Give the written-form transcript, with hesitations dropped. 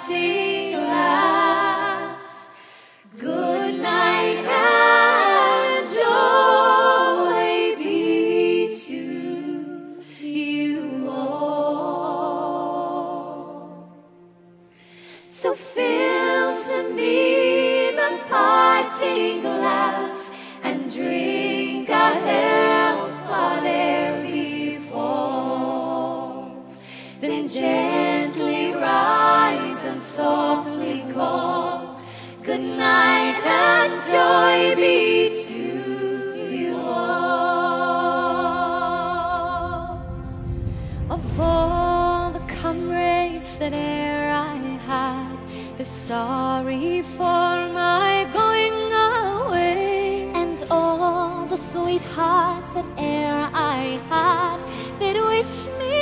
parting glass. Good night and joy be to you all. So fill to me the parting glass and drink a health whate'er befalls. Then gently rise and softly call, good night and joy be to you all. Of all the comrades that e'er I had, they're sorry for my going away, and all the sweethearts that e'er I had, they'd wish me